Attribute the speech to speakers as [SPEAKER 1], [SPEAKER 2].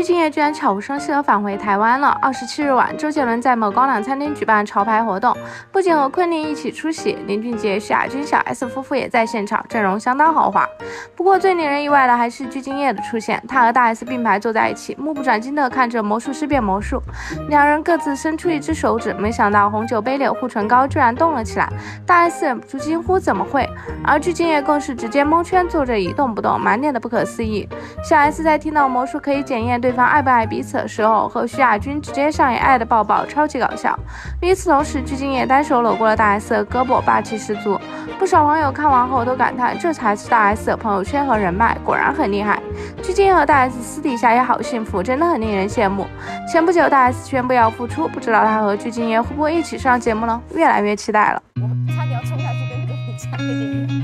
[SPEAKER 1] 敬业居然悄无声息地返回台湾了。27日晚，周杰伦在某高档餐厅举办潮牌活动，不仅和昆凌一起出席，林俊杰、徐亚军、小 S 夫妇也在现场，阵容相当豪华。不过最令人意外的还是具敬业的出现，他和大 S 并排坐在一起，目不转睛地看着魔术师变魔术，两人各自伸出一只手指，没想到红酒杯里的护唇膏居然动了起来，大 S 忍不住惊呼怎么会，而具敬业更是直接蒙圈坐着一动不动，满脸的不可思议。小 S 在听到魔术可以检验对方爱不爱彼此的时候，和徐亚军直接上演爱的抱抱，超级搞笑。与此同时，具敬业单手搂过了大 S 的胳膊，霸气十足。不少网友看完后都感叹，这才是大 S 的朋友圈和人脉，果然很厉害。具敬业和大 S 私底下也好幸福，真的很令人羡慕。前不久大 S 宣布要复出，不知道他和具敬业会不会一起上节目呢？越来越期待了。
[SPEAKER 2] 我差点要冲下去跟各位讲这件事。